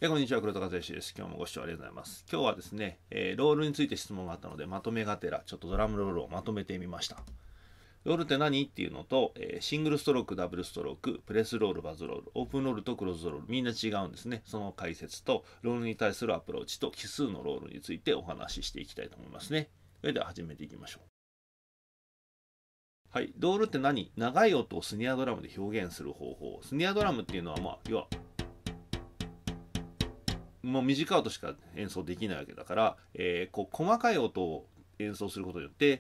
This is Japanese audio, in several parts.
こんにちは、黒田和之です。今日もご視聴ありがとうございます。今日はですね、ロールについて質問があったので、まとめがてら、ちょっとドラムロールをまとめてみました。ロールって何っていうのと、シングルストローク、ダブルストローク、プレスロール、バズロール、オープンロールとクローズロール、みんな違うんですね。その解説と、ロールに対するアプローチと、奇数のロールについてお話ししていきたいと思いますね。それでは始めていきましょう。はい、ロールって何？長い音をスネアドラムで表現する方法。スネアドラムっていうのは、要は、もう短い音しか演奏できないわけだから、細かい音を演奏することによって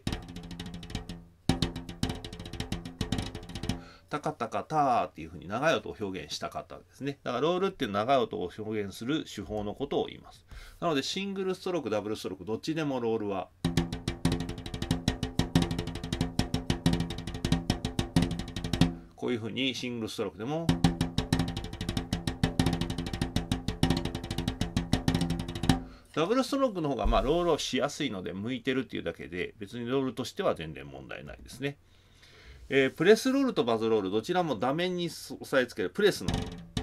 タカタカターっていう風に長い音を表現したかったわけですね。だからロールっていう長い音を表現する手法のことを言います。なのでシングルストローク、ダブルストロークどっちでもロールはこういう風にシングルストロークでもダブルストロークの方がロールをしやすいので向いてるっていうだけで別にロールとしては全然問題ないですね。プレスロールとバズロールどちらも打面に押さえつけるプレスの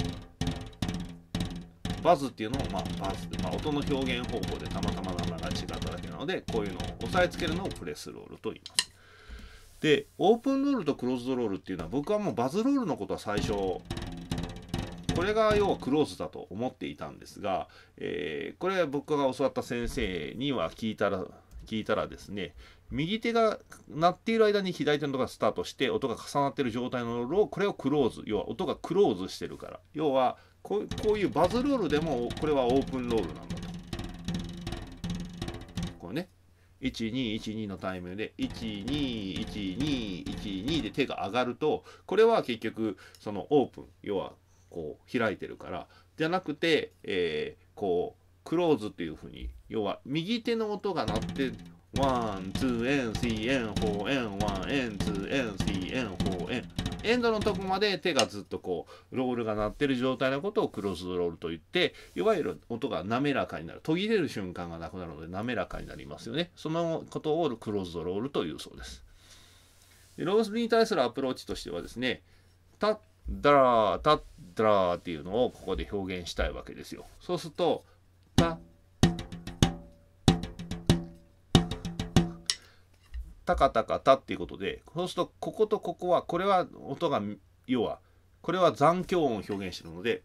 バズっていうのをバズで、音の表現方法でたまたま名前が違っただけなのでこういうのを押さえつけるのをプレスロールと言います。でオープンロールとクローズドロールっていうのは僕はもうバズロールのことは最初これが要はクローズだと思っていたんですが、これは僕が教わった先生には聞いたらですね、右手が鳴っている間に左手の音がスタートして音が重なっている状態のロールをこれをクローズ、要は音がクローズしてるから、要はこういうバズロールでもこれはオープンロールなんだと。これね1212のタイミングで121212で手が上がるとこれは結局そのオープン、要はこう開いてるからじゃなくて、こうクローズっていうふうに要は右手の音が鳴ってワン、ツー、エン、スリー、エン、フォー、エン、ワン、エン、ツー、エン、スリー、エン、フォー、エン。エンドのとこまで手がずっとこうロールが鳴ってる状態のことをクローズドロールといって、いわゆる音が滑らかになる、途切れる瞬間がなくなるので滑らかになりますよね。そのことをクローズドロールというそうです。でロールに対するアプローチとしてはですね、タッダラータッダラーっていうのをここで表現したいわけですよ。そうするとタタカタカタっていうことで、そうするとこことここはこれは音が要はこれは残響音を表現しているので、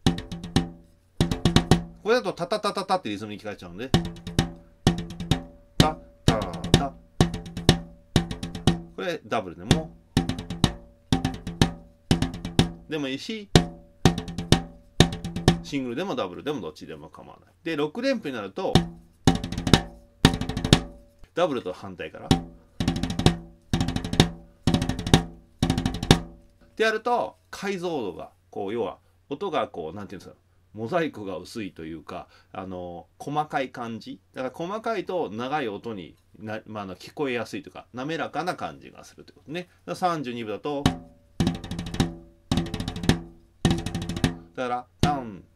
これだとタタタタタってリズムに聞こえちゃうのでタタタ、これダブルでもいいしシングルでもダブルでもどっちでも構わない。で6連符になるとダブルと反対からってやると解像度がこう要は音がこうなんていうんですか、モザイクが薄いというか細かい感じだから細かいと長い音に聞こえやすいというか滑らかな感じがするということね。32分だとだからダウン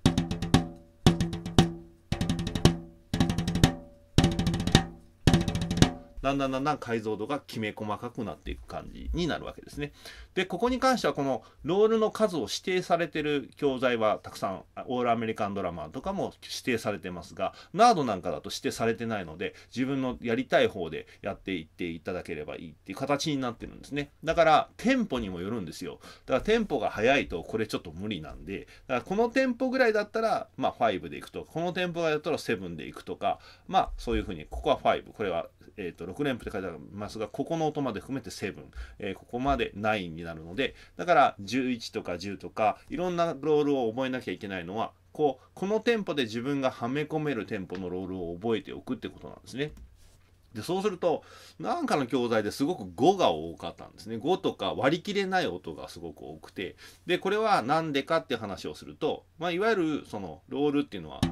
だんだん解像度がきめ細かくなっていく感じになるわけですね。でここに関してはこのロールの数を指定されている教材はたくさんオールアメリカンドラマーとかも指定されてますが、ナードなんかだと指定されてないので自分のやりたい方でやっていっていただければいいっていう形になってるんですね。だからテンポにもよるんですよ。だからテンポが速いとこれちょっと無理なんで、だからこのテンポぐらいだったら5でいくとか、このテンポがだったら7でいくとか、そういうふうにここは5、これは6連符って書いてありますが、ここの音まで含めて7、ここまで9になるので、だから11とか10とかいろんなロールを覚えなきゃいけないのはこのテンポで自分がはめ込めるテンポのロールを覚えておくってことなんですね。でそうすると何かの教材ですごく5が多かったんですね。5とか割り切れない音がすごく多くて、でこれは何でかっていう話をすると、いわゆるそのロールっていうのは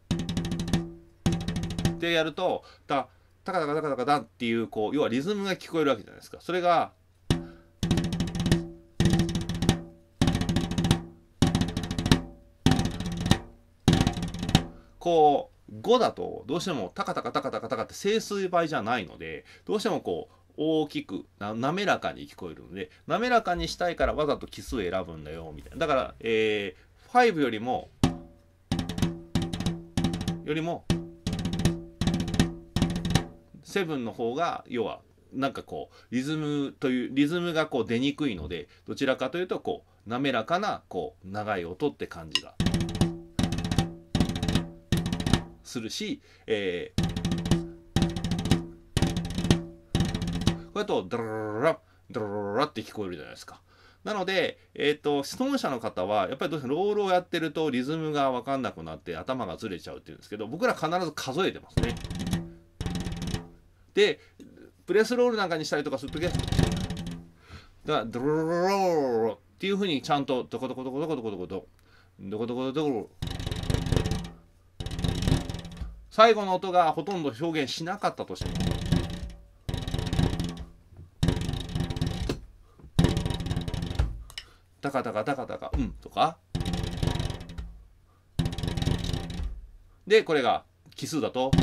でやるとタカタカタカタカタっていう要はリズムが聞こえるわけじゃないですか。それが5だとどうしてもタカタカタカタカタカって整数倍じゃないので、どうしても大きく滑らかに聞こえるので、滑らかにしたいからわざと奇数選ぶんだよみたいな。だから、5よりもよりも7の方が要はなんかこうリズムがこう出にくいので、どちらかというとこう滑らかなこう長い音って感じがするし、これとドロラドロラって聞こえるじゃないですか。なので、質問者の方はやっぱりどうしてもロールをやってるとリズムが分かんなくなって頭がずれちゃうっていうんですけど、僕ら必ず数えてますね。でプレスロールなんかにしたりとかするときは、だからドロロロロロっていうふうにちゃんとドコドコドコドコドコドコドドコドコドコ、最後の音がほとんど表現しなかったとしても、ダカダカダカダカとかで、これが奇数だと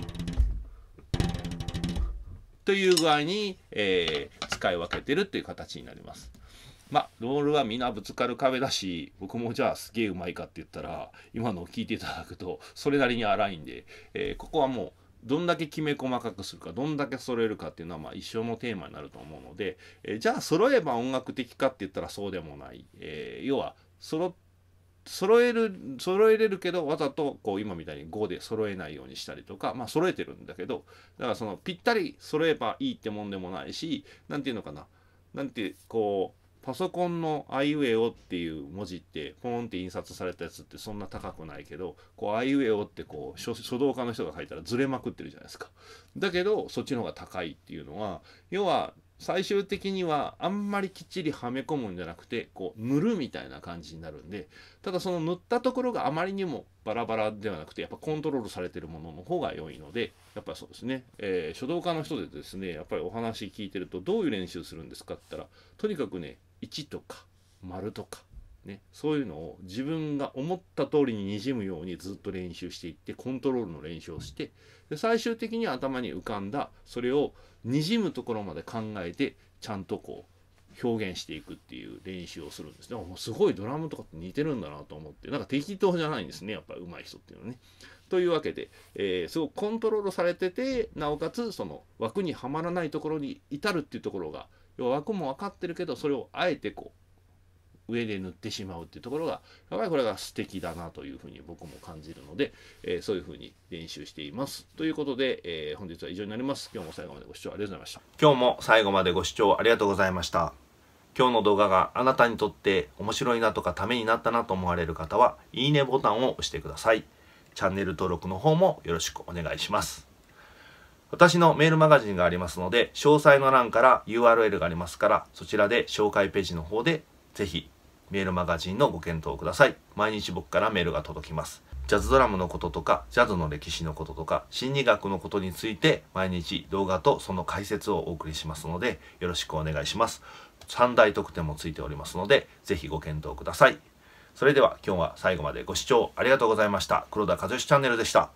という具合に、使い分けてるっていう形になります。まあロールはみんなぶつかる壁だし、僕もじゃあすげえうまいかって言ったら今のを聞いていただくとそれなりに荒いんで、ここはもうどんだけきめ細かくするか、どんだけ揃えるかっていうのはまあ一生のテーマになると思うので、じゃあ揃えば音楽的かって言ったらそうでもない。要は揃えれるけどわざとこう今みたいに5で揃えないようにしたりとか、まあ揃えてるんだけど、だからそのぴったり揃えばいいってもんでもないし、なんていうのかな、なんてこうパソコンのあいうえおっていう文字ってポンって印刷されたやつってそんな高くないけど、こうあいうえおってこう書道家の人が書いたらずれまくってるじゃないですか。だけどそっちの方が高いっていうのは、要は最終的にはあんまりきっちりはめ込むんじゃなくてこう塗るみたいな感じになるんで、ただその塗ったところがあまりにもバラバラではなくてやっぱコントロールされてるものの方が良いので、やっぱりそうですね、書道家の人でですね、やっぱりお話聞いてるとどういう練習するんですかって言ったら、とにかくね1とか丸とかね、そういうのを自分が思った通りににじむようにずっと練習していってコントロールの練習をして、で最終的には頭に浮かんだそれをにじむところまで考えてちゃんとこう表現していくっていう練習をするんですね。もうすごいドラムとかって似てるんだなと思って、なんか適当じゃないんですね、やっぱり上手い人っていうのはね。というわけで、すごくコントロールされてて、なおかつその枠にはまらないところに至るっていうところが、要は枠も分かってるけどそれをあえてこう上で塗ってしまうっていうところがやっぱりこれが素敵だなというふうに僕も感じるので、そういうふうに練習していますということで、本日は以上になります。今日も最後までご視聴ありがとうございました。 今日も最後までご視聴ありがとうございました。今日の動画があなたにとって面白いなとかためになったなと思われる方は、いいねボタンを押してください。チャンネル登録の方もよろしくお願いします。私のメールマガジンがありますので、詳細の欄から URL がありますから、そちらで紹介ページの方でぜひメールマガジンのご検討ください。毎日僕からメールが届きます。ジャズドラムのこととか、ジャズの歴史のこととか、心理学のことについて毎日動画とその解説をお送りしますので、よろしくお願いします。3大特典もついておりますので、ぜひご検討ください。それでは今日は最後までご視聴ありがとうございました。黒田和義チャンネルでした。